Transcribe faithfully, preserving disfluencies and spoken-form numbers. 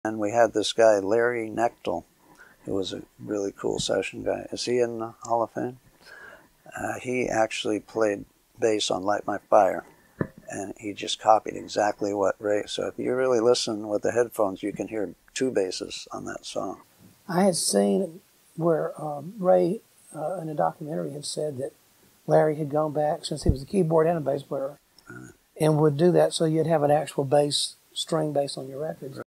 And we had this guy, Larry Knechtel, who was a really cool session guy. Is he in the Hall of Fame? Uh, he actually played bass on Light My Fire, and he just copied exactly what Ray. So if you really listen with the headphones, you can hear two basses on that song. I had seen where um, Ray, uh, in a documentary, had said that Larry had gone back, since he was a keyboard and a bass player, uh, and would do that so you'd have an actual bass, string bass on your records.